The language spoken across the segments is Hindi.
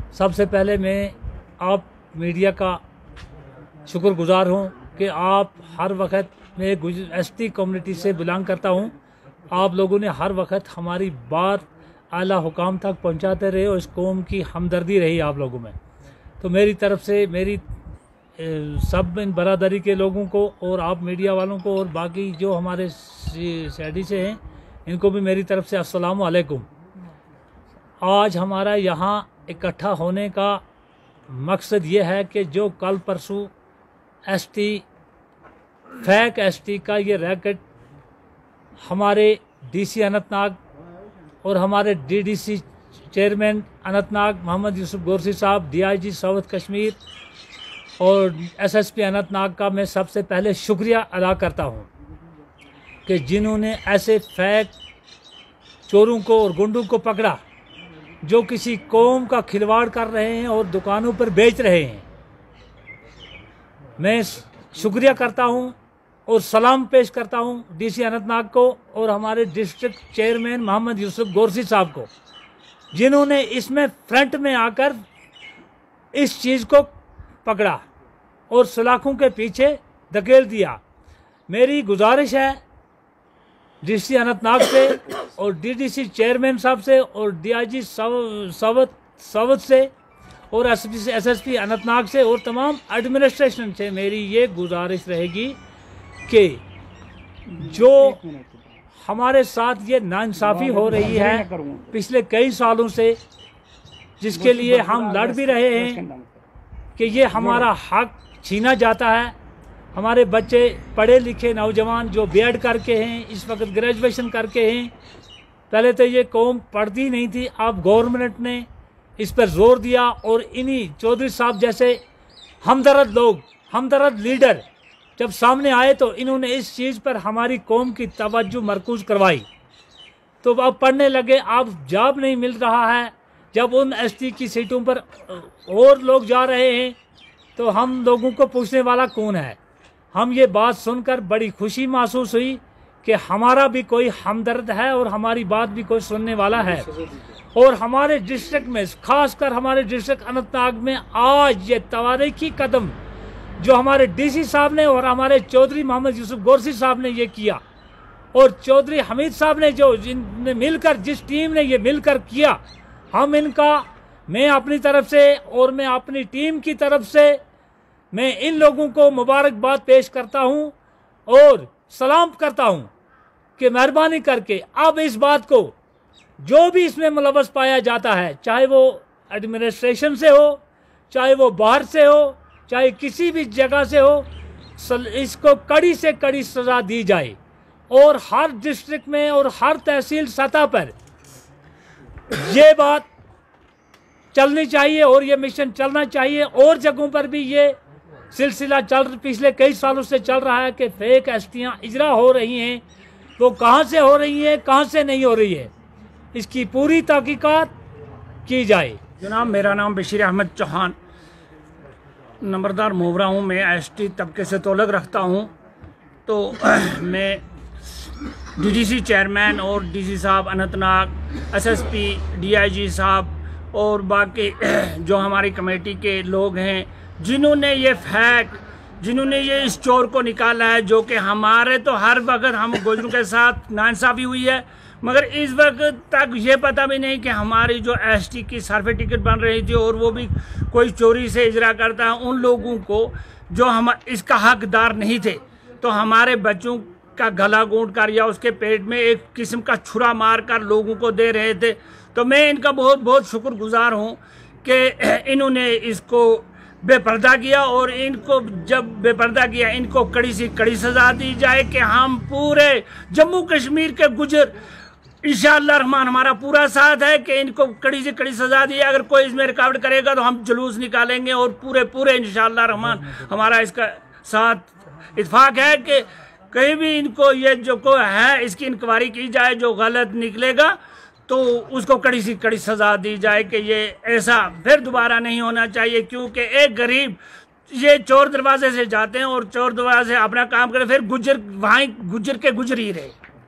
सबसे पहले मैं आप मीडिया का शुक्रगुजार हूँ कि आप हर वक्त, मैं एसटी कम्युनिटी से बिलोंग करता हूँ, आप लोगों ने हर वक्त हमारी बात आला हुकाम तक पहुँचाते रहे और इस कौम की हमदर्दी रही आप लोगों में। तो मेरी तरफ से, मेरी सब इन बरादरी के लोगों को और आप मीडिया वालों को और बाकी जो हमारे शहरी से हैं, इनको भी मेरी तरफ से अस्सलाम वालेकुम। आज हमारा यहाँ इकट्ठा होने का मकसद ये है कि जो कल परसों एसटी, फेक एसटी का ये रैकेट हमारे डीसी अनंतनाग और हमारे डीडीसी चेयरमैन अनंतनाग मोहम्मद यूसुफ गोरसी साहब, डीआईजी साउथ कश्मीर और एसएसपी अनंतनाग का मैं सबसे पहले शुक्रिया अदा करता हूँ कि जिन्होंने ऐसे फेक चोरों को और गुंडों को पकड़ा जो किसी कौम का खिलवाड़ कर रहे हैं और दुकानों पर बेच रहे हैं। मैं शुक्रिया करता हूं और सलाम पेश करता हूं डीसी अनंतनाग को और हमारे डिस्ट्रिक्ट चेयरमैन मोहम्मद यूसुफ गोरसी साहब को, जिन्होंने इसमें फ्रंट में आकर इस चीज़ को पकड़ा और सलाखों के पीछे धकेल दिया। मेरी गुजारिश है डीसी अनंतनाग से और डीडीसी चेयरमैन साहब से और डीआईजी सावत से और एसएसपी अनंतनाग से और तमाम एडमिनिस्ट्रेशन से मेरी ये गुजारिश रहेगी कि जो हमारे साथ ये नाइंसाफ़ी हो रही है पिछले कई सालों से, जिसके लिए हम लड़ भी रहे हैं कि ये हमारा हक छीना जाता है। हमारे बच्चे पढ़े लिखे नौजवान जो बीएड करके हैं, इस वक्त ग्रेजुएशन करके हैं, पहले तो ये कौम पढ़ती नहीं थी, अब गवर्नमेंट ने इस पर जोर दिया और इन्हीं चौधरी साहब जैसे हमदर्द लोग, हमदर्द लीडर जब सामने आए तो इन्होंने इस चीज़ पर हमारी कौम की तवज्जो मरकूज करवाई। तो अब पढ़ने लगे, अब जॉब नहीं मिल रहा है। जब उन एसटी की सीटों पर और लोग जा रहे हैं तो हम लोगों को पूछने वाला कौन है। हम ये बात सुनकर बड़ी खुशी महसूस हुई कि हमारा भी कोई हमदर्द है और हमारी बात भी कोई सुनने वाला है। और हमारे डिस्ट्रिक्ट में, खासकर हमारे डिस्ट्रिक्ट अनंतनाग में आज ये तवारीखी कदम जो हमारे डीसी साहब ने और हमारे चौधरी मोहम्मद यूसुफ गोरसी साहब ने ये किया और चौधरी हमीद साहब ने जो जिनने मिलकर, जिस टीम ने ये मिलकर किया, हम इनका, मैं अपनी तरफ से और मैं अपनी टीम की तरफ से मैं इन लोगों को मुबारकबाद पेश करता हूं और सलाम करता हूं कि मेहरबानी करके अब इस बात को जो भी इसमें मुलव्वस पाया जाता है, चाहे वो एडमिनिस्ट्रेशन से हो, चाहे वो बाहर से हो, चाहे किसी भी जगह से हो, इसको कड़ी से कड़ी सज़ा दी जाए और हर डिस्ट्रिक्ट में और हर तहसील सतह पर ये बात चलनी चाहिए और ये मिशन चलना चाहिए। और जगहों पर भी ये सिलसिला पिछले कई सालों से चल रहा है कि फेक एसटियाँ इजरा हो रही हैं, वो कहाँ से हो रही हैं, कहाँ से नहीं हो रही है, इसकी पूरी तहकीकात की जाए। जनाब, मेरा नाम बशीर अहमद चौहान, नंबरदार मोहरा हूँ। मैं एसटी तबके से तोलक रखता हूँ। तो मैं डीडीसी चेयरमैन और डीसी साहब अनंतनाग, एसएसपी, डीआईजी साहब और बाकी जो हमारी कमेटी के लोग हैं जिन्होंने ये इस चोर को निकाला है, जो कि हमारे तो हर वक्त हम गुजरों के साथ नाइंसाफ़ी हुई है, मगर इस वक्त तक ये पता भी नहीं कि हमारी जो एसटी की सर्वे टिकट बन रही थी और वो भी कोई चोरी से इजरा करता है, उन लोगों को जो हम इसका हकदार नहीं थे, तो हमारे बच्चों का गला घोंट कर या उसके पेट में एक किस्म का छुरा मार कर लोगों को दे रहे थे। तो मैं इनका बहुत बहुत शुक्रगुजार हूँ कि इन्होंने इसको बेपर्दा किया और इनको जब बेपर्दा किया, इनको कड़ी से कड़ी सज़ा दी जाए कि हम पूरे जम्मू कश्मीर के गुजर इंशाअल्लाह रहमान हमारा पूरा साथ है कि इनको कड़ी से कड़ी सज़ा दी। अगर कोई इसमें रुकावट करेगा तो हम जुलूस निकालेंगे और पूरे इंशाअल्लाह रहमान हमारा इसका साथ इत्फाक है कि कहीं भी इनको ये जो को है इसकी इंक्वायरी की जाए, जो गलत निकलेगा तो उसको कड़ी से कड़ी सज़ा दी जाए कि ये ऐसा फिर दोबारा नहीं होना चाहिए। क्योंकि एक गरीब ये चोर दरवाजे से जाते हैं और चोर दरवाजे से अपना काम करें, फिर गुजर वहाँ गुजर के गुजर ही रहे।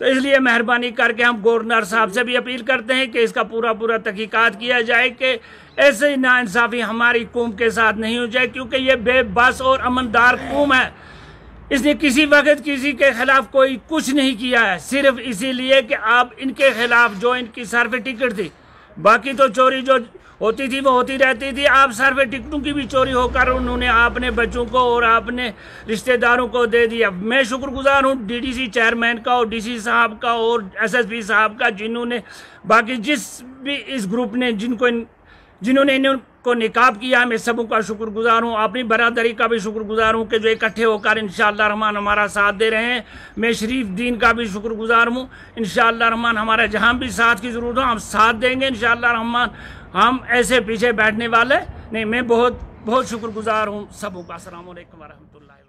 तो इसलिए मेहरबानी करके हम गवर्नर साहब से भी अपील करते हैं कि इसका पूरा तहकीकात किया जाए कि ऐसे नाइंसाफ़ी हमारी कौम के साथ नहीं हो जाए, क्योंकि ये बेबस और अमनदार कौम है। इसने किसी वक्त किसी के खिलाफ कोई कुछ नहीं किया है, सिर्फ इसीलिए कि आप इनके खिलाफ जो इनकी सर्वे टिकट थी, बाकी तो चोरी जो होती थी वो होती रहती थी, आप सर्वे टिकटों की भी चोरी होकर उन्होंने अपने बच्चों को और अपने रिश्तेदारों को दे दिया। मैं शुक्रगुजार हूँ डीडीसी चेयरमैन का और डीसी साहब का और एसएसपी साहब का, जिन्होंने बाकी जिस भी इस ग्रुप ने जिन्होंने इनको निकाब किया, मैं सबों का शुक्रगुजार हूँ। अपनी बरादरी का भी शुक्रगुजार हूँ कि जो इकट्ठे होकर इंशाअल्लाह रहमान हमारा साथ दे रहे हैं। मैं शरीफ दीन का भी शुक्रगुजार हूँ। इंशाअल्लाह रहमान हमारा जहाँ भी साथ की ज़रूरत हो हम साथ देंगे इंशाअल्लाह रहमान। हम ऐसे पीछे बैठने वाले नहीं। मैं बहुत शुक्रगुजार हूँ सबों का। अस्सलाम वालेकुम व रहमतुल्लाह।